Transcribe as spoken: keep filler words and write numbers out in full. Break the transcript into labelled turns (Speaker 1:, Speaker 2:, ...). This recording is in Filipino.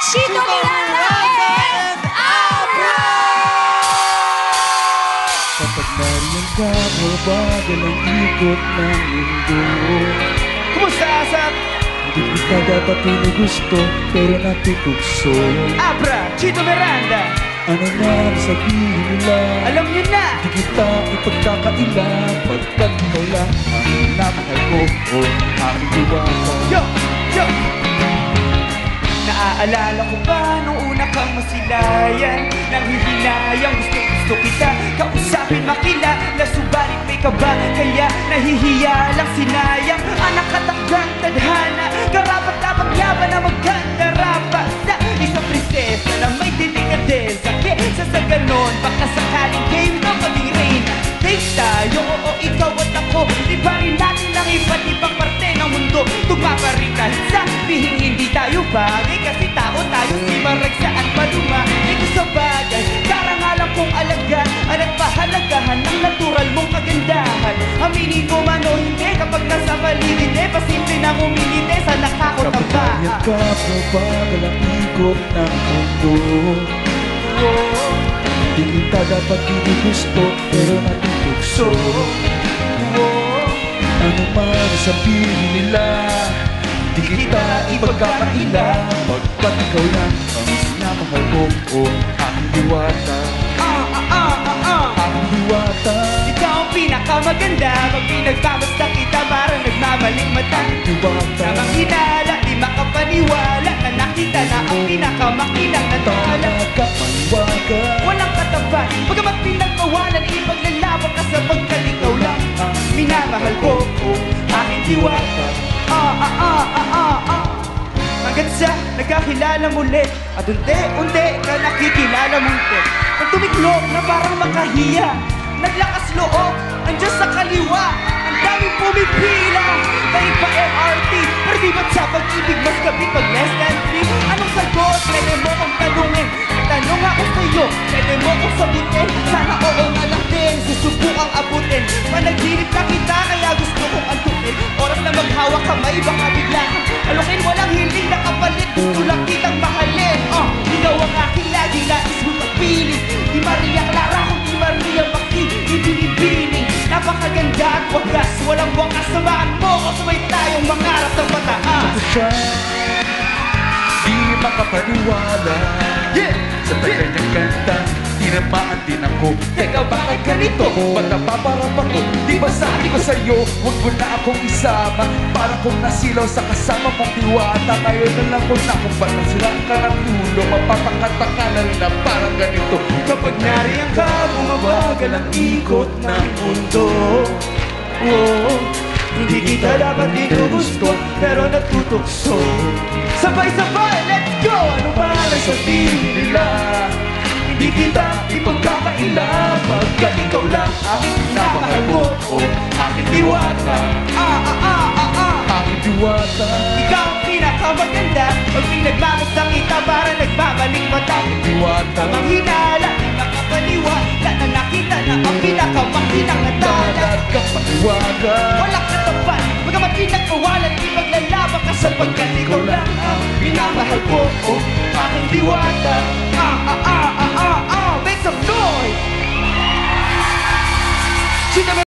Speaker 1: Chito Miranda and Abra!
Speaker 2: Kapag nariyan ka, mabagal ang ikot ng mundo.
Speaker 3: Kumusta, Asap?
Speaker 2: Hindi kita dapat pinugusto, pero natutugso.
Speaker 3: Abra, Chito Miranda.
Speaker 2: Ano na sabihin nila?
Speaker 3: Alam niyo na.
Speaker 2: Hindi kita ipagkakaila, pagkat ikaw lang ang minamahal ko o aking diwata.
Speaker 3: Yo! Yo! Naaalala ko ba nung una kang masilayan? Nang hihinayang gusto gusto kita kausapin makilala, subalit may kaba, kaya nahihiya lang sinayang. Anak katakdang tadhana, karapat dapat laban na maganda rapat sa isang prinsesa na may delikadesa. Kesa sa ganon, baka sakaling game na maging reyna. Date tayo, oo ikaw at ako, ibarin natin ang iba't ibang parte ng mundo. Tugma pa rin kahit sabihin hindi tayo bagay, kasi tao tayo si maragsa at maluma. Ito sa bagay, karangalan kong alagaan at pahalagahan ng natural mong kagandahan. Aminin ko man o hindi, kapag nasa paligid eh, pasimple nang umingiti sa nakakot ang baha.
Speaker 2: Kapag ka, mabagal ang ikot ng mundo.
Speaker 3: Oh,
Speaker 2: Hindi kita dapat pinugusto, pero natutugso.
Speaker 3: oh,
Speaker 2: Ano man sabihin nila, di kita ipagkakaila, pagkat ikaw lang ang minamahal ko o aking diwata.
Speaker 3: ah, ah, ah, ah, ah.
Speaker 2: Aking diwata,
Speaker 3: Ikaw ang pinakamaganda, pag pinagpapasta kita parang nagmamaling mata.
Speaker 2: diwata.
Speaker 3: Namang hinala, di makapaniwala na nakita na ang pinakamakinang natala.
Speaker 2: Talaga maniwaga,
Speaker 3: Walang katapat, pagamat pinagpawalan, ipaglalaban ka sapagkat ikaw lang ang minamahal ko, oh, aking diwata. Ah, ah, ah, ah, ah, ah. Hanggang sa nagkakilala muli, at unti-unti ka nakikilala munti. Pag tumiklop na parang makahiya, naglakas loob, andyan sa kaliwa, ang daming pumipila. Daig pa M R T, pero di ba't sa pag-ibig mas kapit pag less than three? Anong sagot? Pwede mo kong tanungin. Tanong ako sa'yo, pwede mo kong sagutin. Sana oo nga lang din, susubukang abutin. Panaginip na kita, kaya gusto kong antukin. Oras na maghawak kamay, baka bigla kang alukin. Walang hiling na kapalit, gusto lang kitang mahalin. Oh, ikaw ang aking laging nais mo kapiling. Di Maria Clara, kung di Maria Maki, ibinibining. Napakaganda at wagas, walang wakas. Samahan mo ko, sabay tayong mangarap sa pataas.
Speaker 2: ito siya, di makapaniwala.
Speaker 3: Yeah!
Speaker 2: Sa tagal niyang kanta, tinamaan din ako.
Speaker 3: Teka, bakit ganito?
Speaker 2: Ba't napaparap ako? Di ba sabi ko sa'yo, huwag mo na akong isama. Para kung nasilaw sa kasama mong diwata. Ngayon na lang ko na kung ba't nasilang ka ng ulo. Mapapakanta ka na rin na parang ganito.
Speaker 3: Kapag nariyan ka, bumabagal ang ikot ng mundo. Oh, hindi kita dapat ginugusto, pero natutokso. Sabay-sabay, let's go! Ano ba ang sabihin nila? Hindi kita ipagkakaila, pagkat ikaw lang aking minamahal ko, oh, aking diwata. Ah, ah, ah, ah, ah.
Speaker 2: Aking diwata,
Speaker 3: Ikaw ang pinakamaganda, pag pinagmamasta kita para nagbabalik mata.
Speaker 2: diwata.
Speaker 3: Tamang hinala, di makapaniwala na nakita na ang pinakamakinang natala.
Speaker 2: Talaga maniwaga,
Speaker 3: Walang katapat, bagamat pinagpawalan, di maglalaban ka sapagkat ikaw lang ang minamahal ko, oh, aking diwata. Ah, ah, ah, ah, ah, ah, make some noise!